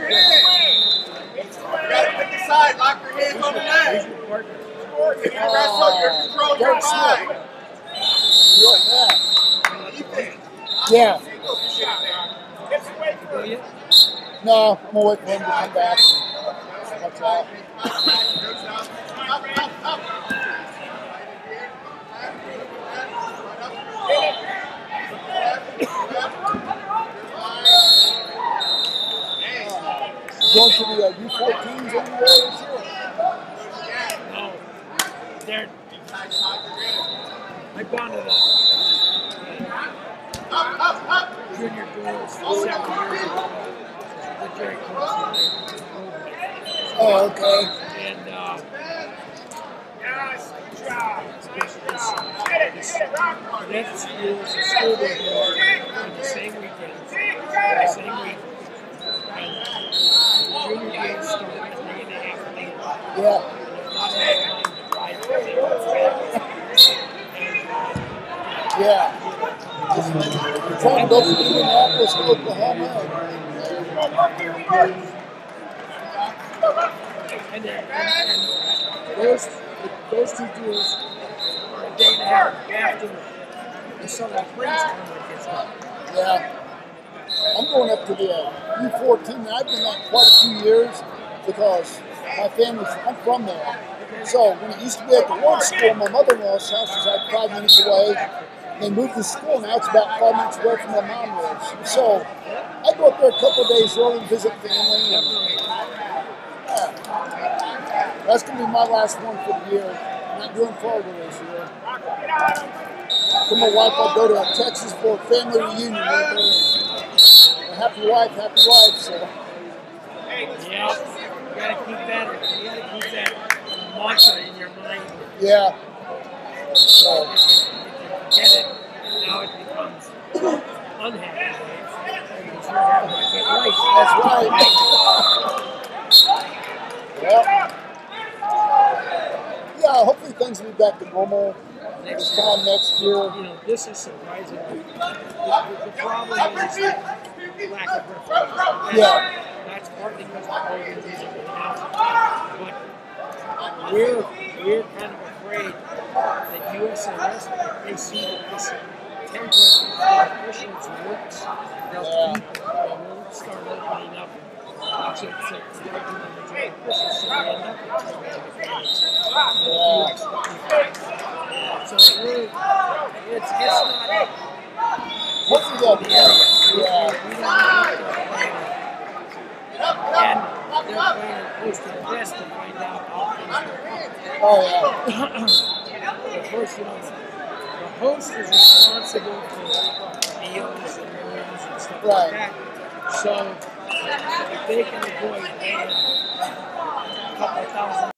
gotta pick a side, lock your hands on the net. If you wrestle, you're controlling your mind. Yeah. No, I'm gonna wait for him to come back. Watch out. Going to the U14s anywhere this year? No. They're, I've gone to the junior girls 7 years ago. The Jerry Clemson. Oh, okay. And that school is a school board board on the same weekend, the same week. And the junior games start at 3.5 p.m. Yeah. Yeah. We're trying to go from Indianapolis to Oklahoma. And those two duels are a day and a half after the Southern Plains tournament gets done. Yeah. I'm going up to the U14. I've been there quite a few years because my family's, I'm from there. So when it used to be at the one school, my mother-in-law's house was like 5 minutes away. They moved the school, now it's about 5 minutes away from where mom lives. So I go up there a couple of days early and visit family. And, that's going to be my last one for the year. I'm not doing Florida this year. For my wife, I'll go to Texas for a family reunion with her. And happy wife, so. Yeah, you gotta keep that mantra in your mind. Yeah. So if you get it, now it becomes unhappy. Because you're having to get right. That's right. Well, yeah, hopefully things will be back to normal this time next year. You know, this is surprising. The problem is lack of referees. Yeah. That's partly because of COVID reasons now. But we're kind of afraid that USRS, if they see that this template for officials works, they'll start opening up to regular majority officials, so we end up with 2 advantage. So it's not hopefully they'll be area. Yeah. We don't know what they're playing. And they're playing close to the best to find out how things are. Oh, yeah. Of course, you know, the host is responsible for meals and rooms and stuff like that. So if they can avoid paying a couple of thousand